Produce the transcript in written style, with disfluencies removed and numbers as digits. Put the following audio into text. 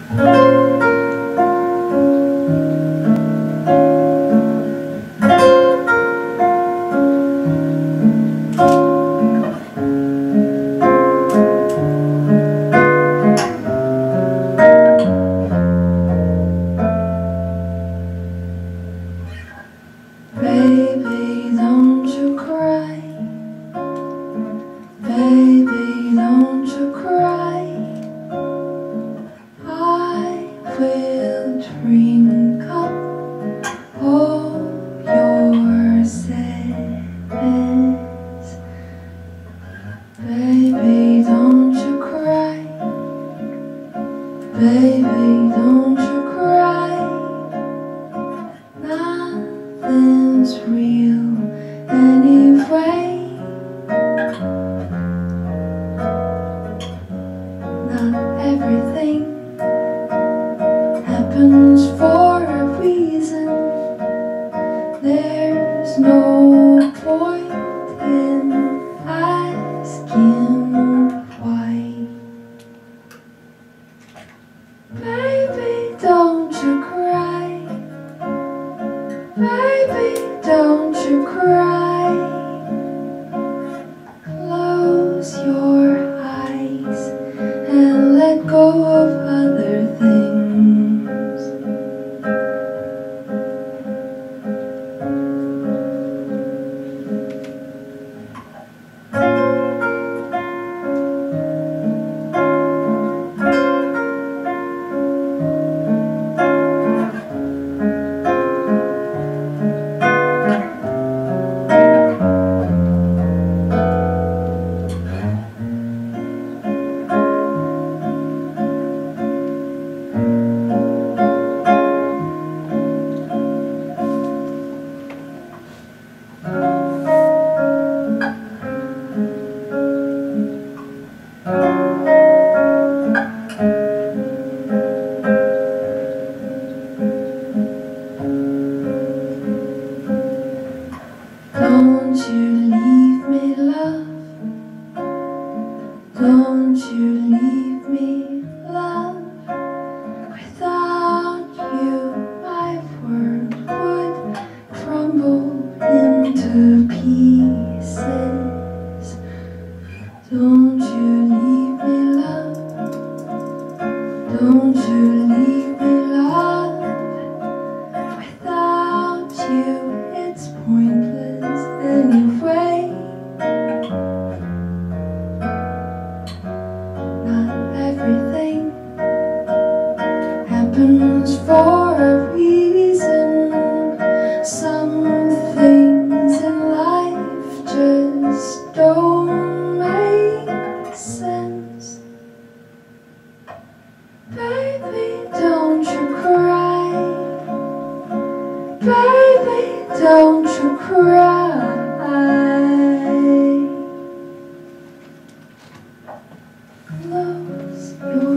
Baby, don't you cry. Baby, don't you cry. I will drink up all your sadness. Baby, don't you cry. Baby, don't you cry. Nothing's real anyway. Not everything happens for a reason. There's no point in asking why. Baby, don't you cry. Baby, don't you cry. Close your eyes and let go of other things. Don't you leave me, love. Don't you leave me, love. Without you, my world would crumble into pieces. Don't you leave me, love. Don't you leave me, love. Without you, it's pointless anyway. Not everything happens for a reason. Some things in life just don't make sense. Baby, don't you cry. Baby, don't you cry. Close your